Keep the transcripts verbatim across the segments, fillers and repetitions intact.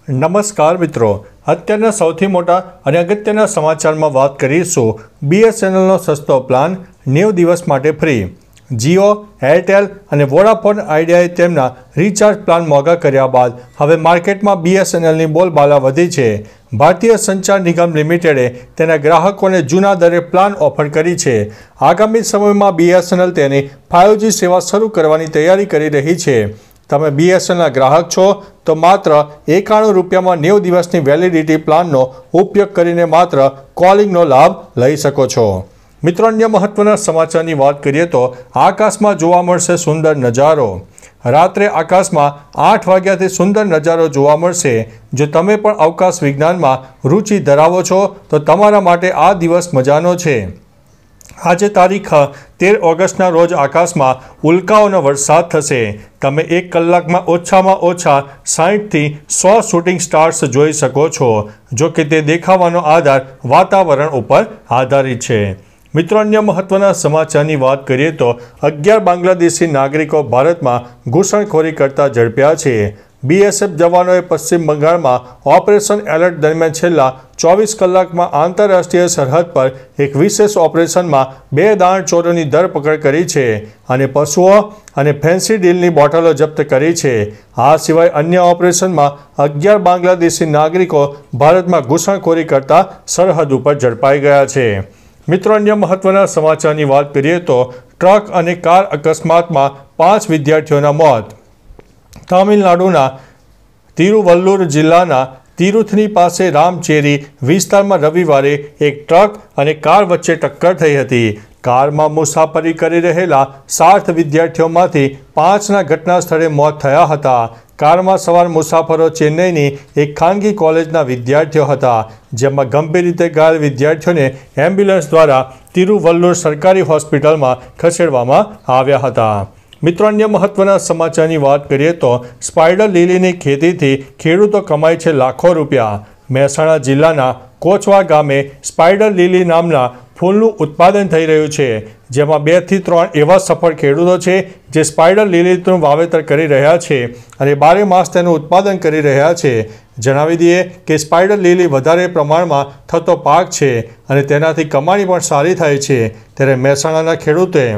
નમસ્કાર મિત્રો, અત્યારના સૌથી મોટા અને અગત્યના સમાચારમાં વાત કરીશું બીએસએનએલનો સસ્તો પ્લાન નેવું દિવસ માટે ફ્રી। જીઓ, એરટેલ અને વોડાફોન આઈડિયાએ તેમના રિચાર્જ પ્લાન મોંઘા કર્યા બાદ હવે માર્કેટમાં બીએસએનએલની બોલબાલા વધી છે। ભારતીય સંચાર નિગમ લિમિટેડે તેના ગ્રાહકોને જૂના દરે પ્લાન ઓફર કરી છે। આગામી સમયમાં બીએસએનએલ તેની ફાઇવ જી સેવા શરૂ કરવાની તૈયારી કરી રહી છે। તમે બીએસએનએલના ગ્રાહક છો તો માત્ર એકાણું રૂપિયામાં નેવું દિવસની વેલિડિટી પ્લાનનો ઉપયોગ કરીને માત્ર કોલિંગનો લાભ લઈ શકો છો। મિત્રો, અન્ય મહત્વના સમાચારની વાત કરીએ તો આકાશમાં જોવા મળશે સુંદર નજારો। રાત્રે આકાશમાં આઠ વાગ્યાથી સુંદર નજારો જોવા મળશે। જો તમે પણ અવકાશ વિજ્ઞાનમાં રુચિ ધરાવો છો તો તમારા માટે આ દિવસ મજાનો છે। આજે તારીખ તેર ઓગસ્ટના રોજ આકાશમાં ઉલ્કાઓનો વરસાદ થશે। તમે એક કલાકમાં ઓછામાં ઓછા સાઠથી સો શૂટિંગ સ્ટાર્સ જોઈ શકો છો। જો કે તે દેખાવાનો આધાર વાતાવરણ ઉપર આધારિત છે। મિત્રો, અન્ય મહત્વના સમાચારની વાત કરીએ તો અગિયાર બાંગ્લાદેશી નાગરિકો ભારતમાં ઘૂસણખોરી કરતા ઝડપ્યા છે। બીએસએફ જવાનોએ પશ્ચિમ બંગાળમાં ઓપરેશન એલર્ટ દરમિયાન છેલ્લા ચોવીસ કલાકમાં આંતરરાષ્ટ્રીય સરહદ પર એક વિશેષ ઓપરેશનમાં બે દાણચોરોની ધરપકડ કરી છે અને પશુઓ અને ફેન્સી ડીલની બોટલો જપ્ત કરી છે। આ સિવાય અન્ય ઓપરેશનમાં અગિયાર બાંગ્લાદેશી નાગરિકો ભારતમાં ઘૂસણખોરી કરતા સરહદ ઉપર ઝડપાઈ ગયા છે। મિત્રો, અન્ય મહત્વના સમાચારની વાત કરીએ તો ટ્રક અને કાર અકસ્માતમાં પાંચ વિદ્યાર્થીઓના મોત। તમિલનાડુના તિરુવલ્લુર જિલ્લાના તિરુથની પાસે રામચેરી વિસ્તારમાં રવિવારે એક ટ્રક અને કાર વચ્ચે ટક્કર થઈ હતી। કારમાં મુસાફરી કરી રહેલા સાત વિદ્યાર્થીઓમાંથી પાંચના ઘટના સ્થળે મોત થયા હતા। કારમાં સવાર મુસાફરો ચેન્નઈની એક ખાનગી કોલેજના વિદ્યાર્થીઓ હતા, જેમાં ગંભીર રીતે ઘાયલ વિદ્યાર્થીઓને એમ્બ્યુલન્સ દ્વારા તિરુવલ્લુર સરકારી હોસ્પિટલમાં ખસેડવામાં આવ્યા હતા। મિત્રો, અન્ય મહત્વના સમાચારની વાત કરીએ તો સ્પાઈડર લીલીની ખેતીથી ખેડૂતો કમાય છે લાખો રૂપિયા। મહેસાણા જિલ્લાના કોચવા ગામે સ્પાઈડર લીલી નામના ફૂલનું ઉત્પાદન થઈ રહ્યું છે, જેમાં બે થી ત્રણ એવા સફળ ખેડૂતો છે જે સ્પાઈડર લીલીનું વાવેતર કરી રહ્યા છે અને બારે માસ તેનું ઉત્પાદન કરી રહ્યા છે। જણાવી દઈએ કે સ્પાઈડર લીલી વધારે પ્રમાણમાં થતો પાક છે અને તેનાથી કમાણી પણ સારી થાય છે। ત્યારે મહેસાણાના ખેડૂતોએ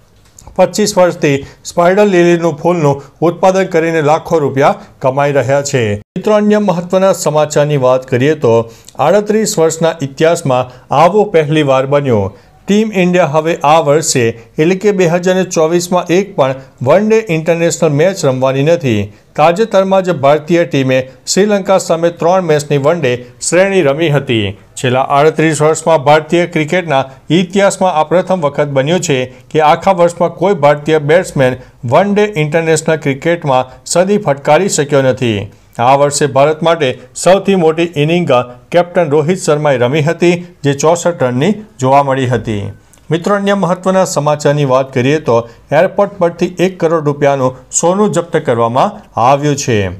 પચીસ વર્ષથી સ્પાઈડર લીલીનું ફૂલનું ઉત્પાદન કરીને લાખો રૂપિયા કમાઈ રહ્યા છે। મિત્રો, અન્ય મહત્વના સમાચારની વાત કરીએ તો આડત્રીસ વર્ષના ઇતિહાસમાં આવો પહેલીવાર બન્યો। ટીમ ઇન્ડિયા હવે આ વર્ષે એટલે કે બે હજાર ચોવીસમાં એક પણ વન ડે ઇન્ટરનેશનલ મેચ રમવાની નથી। તાજેતરમાં જ ભારતીય ટીમે શ્રીલંકા સામે ત્રણ મેચની વન ડે શ્રેણી રમી હતી। છેલ્લા આડત્રીસ વર્ષમાં ભારતીય ક્રિકેટના ઇતિહાસમાં આ પ્રથમ વખત બન્યું છે કે આખા વર્ષમાં કોઈ ભારતીય બેટ્સમેન વન ડે ઇન્ટરનેશનલ ક્રિકેટમાં સદી ફટકારી શક્યો નથી। આ વર્ષે ભારત માટે સૌથી મોટી ઇનિંગ કેપ્ટન રોહિત શર્માએ રમી હતી, જે ચોસઠ રનની જોવા મળી હતી। મિત્રો, અન્ય મહત્વના સમાચારની વાત કરીએ તો એરપોર્ટ પરથી એક કરોડ રૂપિયાનું સોનું જપ્ત કરવામાં આવ્યું છે।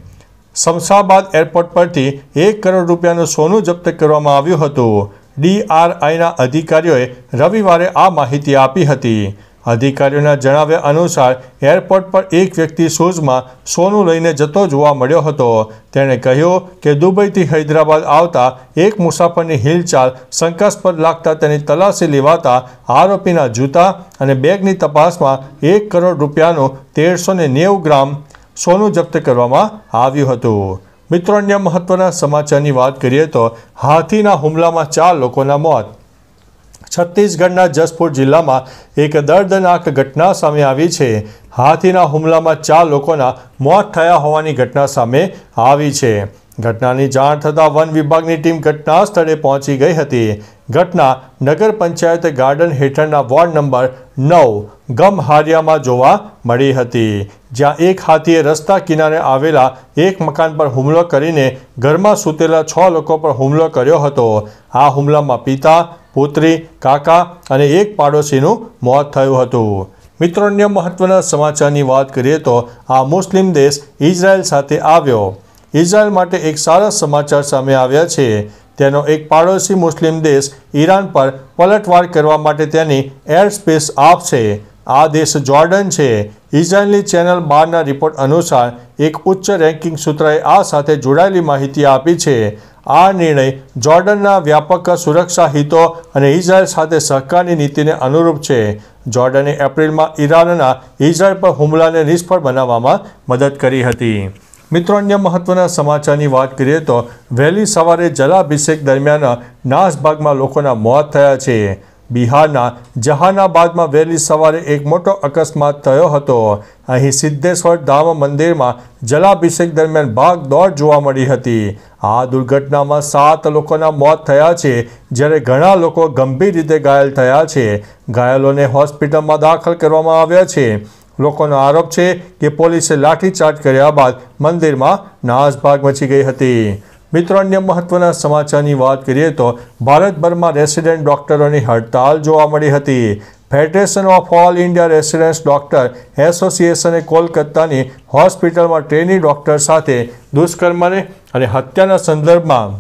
શમશાબાદ એરપોર્ટ પરથી એક કરોડ રૂપિયાનું સોનું જપ્ત કરવામાં આવ્યું હતું। ડીઆરઆઈના અધિકારીઓએ રવિવારે આ માહિતી આપી હતી। અધિકારીઓના જણાવ્યા અનુસાર એરપોર્ટ પર એક વ્યક્તિ શૂઝમાં સોનું લઈને જતો જોવા મળ્યો હતો। તેણે કહ્યું કે દુબઈથી હૈદરાબાદ આવતા એક મુસાફરની હિલચાલ શંકાસ્પદ લાગતા તેની તલાશી લેવાતા આરોપીના જૂતા અને બેગની તપાસમાં એક કરોડ રૂપિયાનું તેરસો ને નેવું ગ્રામ સોનું જપ્ત કરવામાં આવ્યું હતું। મિત્રો, અન્ય મહત્વના સમાચારની વાત કરીએ તો હાથીના હુમલામાં ચાર લોકોના મોત। છત્તીસગઢના જસપુર જિલ્લામાં એક દર્દનાક ઘટના સામે આવી છે। હાથીના હુમલામાં ચાર લોકોના મોત થયા હોવાની ઘટના સામે આવી છે। ઘટનાની જાણ થતાં વન વિભાગની ટીમ ઘટના સ્થળે પહોંચી ગઈ હતી। ઘટના નગર પંચાયત ગાર્ડન હેઠળના વોર્ડ નંબર નવ ગમહારિયામાં જોવા મળી હતી, જ્યાં એક હાથીએ રસ્તા કિનારે આવેલા એક મકાન પર હુમલો કરીને ઘરમાં સૂતેલા છ લોકો પર હુમલો કર્યો હતો। આ હુમલામાં પિતા, પુત્રી, કાકા અને એક પાડોશીનું મોત થયું હતું। મિત્રો, અન્ય મહત્વના સમાચારની વાત કરીએ તો આ મુસ્લિમ દેશ ઇઝરાયલ સાથે આવ્યો। ઇઝરાયલ માટે એક સારા સમાચાર સામે આવ્યા છે। તેનો એક પાડોશી મુસ્લિમ દેશ ઈરાન પર પલટવાર કરવા માટે તેની એર સ્પેસ આપશે। આ દેશ જોર્ડન છે. ઇઝરાયેલની ચેનલ બારના રિપોર્ટ અનુસાર એક ઉચ્ચ રેન્કિંગ સૂત્રએ આ સાથે જોડાયેલી માહિતી આપી છે. આ નિર્ણય જોર્ડનના વ્યાપક સુરક્ષા હિતો અને ઇઝરાયેલ સાથે સહકારની નીતિને અનુરૂપ છે. જોર્ડને એપ્રિલમાં ઈરાનના ઇઝરાયેલ પર હુમલાને નિષ્ફળ બનાવવામાં મદદ કરી હતી. મિત્રો, અન્ય મહત્વના સમાચારની વાત કરીએ તો વહેલી સવારે જલાભિષેક દરમિયાન નાસભાગમાં લોકોના મોત થયા છે. બિહારના જહાનાબાદમાં વહેલી સવારે એક મોટો અકસ્માત થયો હતો. અહીં સિદ્ધેશ્વર ધામ મંદિરમાં જલાભિષેક દરમિયાન ભાગદોડ જોવા મળી હતી. આ દુર્ઘટનામાં સાત લોકોના મોત થયા છે, જ્યારે ઘણા લોકો ગંભીર રીતે ઘાયલ થયા છે. ઘાયલોને હોસ્પિટલમાં દાખલ કરવામાં આવ્યા છે. લોકોનો આરોપ છે કે પોલીસે લાઠીચાર્જ કર્યા બાદ મંદિરમાં નાસભાગ મચી ગઈ હતી. મિત્રો, અન્ય મહત્વના સમાચારની વાત કરીએ તો ભારતભરમાં રેસિડેન્ટ ડોક્ટરોની હડતાલ જોવા મળી હતી. Federation of all India residents doctor એસોસિએશને કોલકાતાની હોસ્પિટલમાં ટ્રેની ડોક્ટર સાથે દુષ્કર્મ અને હત્યાના સંદર્ભમાં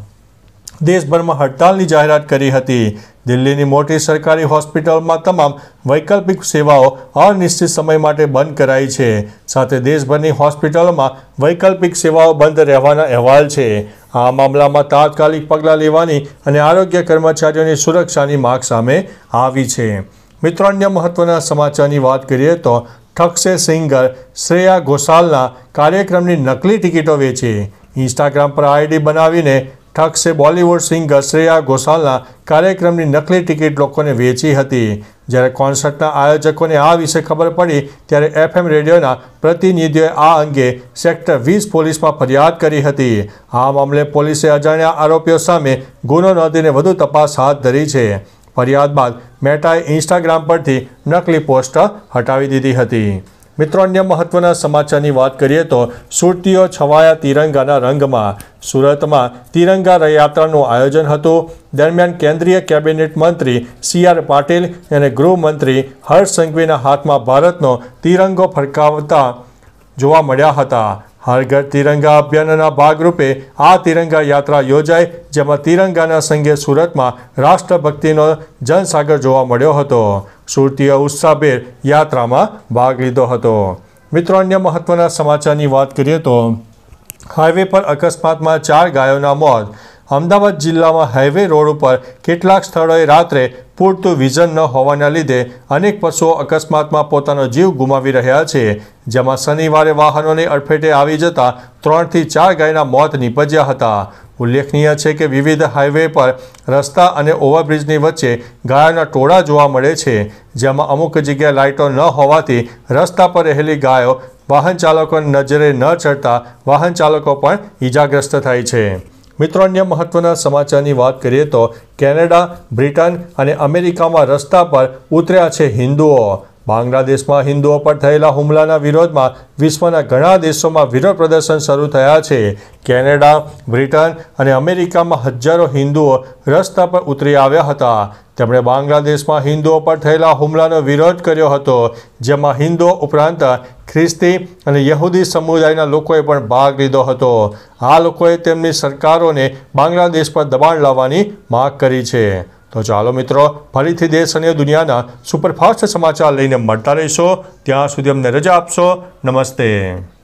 દેશભરમાં હડતાલની જાહેરાત કરી હતી. દિલ્હીની મોટી સરકારી હોસ્પિટલમાં તમામ વૈકલ્પિક સેવાઓ અનિશ્ચિત સમય માટે બંધ કરાઈ છે. સાથે દેશભરની હોસ્પિટલોમાં વૈકલ્પિક સેવાઓ બંધ રહેવાના અહેવાલ છે. આ મામલામાં તાત્કાલિક પગલાં લેવાની અને આરોગ્ય કર્મચારીઓની સુરક્ષાની માંગ સામે આવી છે. મિત્રો, અન્ય મહત્વના સમાચારની વાત કરીએ તો ઠગશે સિંગર શ્રેયા ઘોષાલના કાર્યક્રમની નકલી ટિકિટો વેચી. ઇન્સ્ટાગ્રામ પર આઈડી બનાવીને ઠગશે બોલિવૂડ સિંગર શ્રેયા ઘોષાલના કાર્યક્રમની નકલી ટિકિટ લોકોને વેચી હતી. જ્યારે કોન્સર્ટના આયોજકોને આ વિશે ખબર પડી ત્યારે એફએમ રેડિયોના પ્રતિનિધિઓએ આ અંગે સેક્ટર વીસ પોલીસમાં ફરિયાદ કરી હતી. આ મામલે પોલીસે અજાણ્યા આરોપીઓ સામે ગુનો નોંધીને વધુ તપાસ હાથ ધરી છે. ફરિયાદ બાદ મેટાએ ઇન્સ્ટાગ્રામ પરથી નકલી પોસ્ટ હટાવી દીધી હતી. મિત્રો, અન્ય મહત્વના સમાચારની વાત કરીએ તો સુરતીઓ છવાયા તિરંગાના રંગમાં. સુરતમાં તિરંગા યાત્રાનું આયોજન હતું. દરમિયાન કેન્દ્રીય કેબિનેટ મંત્રી સી આર પાટીલ અને ગૃહમંત્રી હર્ષ સંઘવીના હાથમાં ભારતનો તિરંગો ફરકાવતા જોવા મળ્યા હતા. હર ઘર તિરંગા અભિયાનના ભાગરૂપે આ તિરંગા યાત્રા યોજાઈ, જેમાં તિરંગાના સંગે સુરતમાં રાષ્ટ્રભક્તિનો જનસાગર જોવા મળ્યો હતો. સુરતીય ઉત્સાહભેર યાત્રામાં ભાગ લીધો હતો. મિત્રો, અન્ય મહત્વના સમાચારની વાત કરીએ તો હાઈવે પર અકસ્માતમાં ચાર ગાયોના મોત. અમદાવાદ જિલ્લામાં હાઈવે રોડ ઉપર કેટલાક સ્થળોએ રાત્રે પૂરતું વિઝન ન હોવાના લીધે અનેક પશુઓ અકસ્માતમાં પોતાનો જીવ ગુમાવી રહ્યા છે. જેમાં શનિવારે વાહનોની અડફેટે આવી જતા ત્રણથી ચાર ગાયના મોત નીપજ્યા હતા. ઉલ્લેખનીય છે કે વિવિધ હાઈવે પર રસ્તા અને ઓવરબ્રિજની વચ્ચે ગાયોના ટોળા જોવા મળે છે. જેમાં અમુક જગ્યાએ લાઇટો ન હોવાથી રસ્તા પર રહેલી ગાયો વાહન ચાલકોની નજરે ન ચડતા વાહન ચાલકો પણ ઈજાગ્રસ્ત થાય છે. મિત્રો, અન્ય મહત્વના સમાચારની વાત કરીએ તો કેનેડા, બ્રિટન અને અમેરિકામાં રસ્તા પર ઉતર્યા છે હિન્દુઓ. બાંગ્લાદેશમાં હિન્દુઓ પર થયેલા હુમલાના વિરોધમાં વિશ્વના ઘણા દેશોમાં વિરોધ પ્રદર્શન શરૂ થયા છે. કેનેડા, બ્રિટન અને અમેરિકામાં હજારો હિન્દુઓ રસ્તા પર ઉતરી આવ્યા હતા. તેમણે બાંગ્લાદેશમાં હિન્દુઓ પર થયેલા હુમલાનો વિરોધ કર્યો હતો, જેમાં હિન્દુઓ ઉપરાંત ખ્રિસ્તી અને યહૂદી સમુદાયના લોકોએ પણ ભાગ લીધો હતો. આ લોકોએ તેમની સરકારોને બાંગ્લાદેશ પર દબાણ લાવવાની માંગ કરી છે. તો ચાલો મિત્રો, ફરીથી દેશ અને દુનિયાના સુપરફાસ્ટ સમાચાર લઈને મળતા રહીશો. ત્યાં સુધી અમને રજા આપશો. નમસ્તે.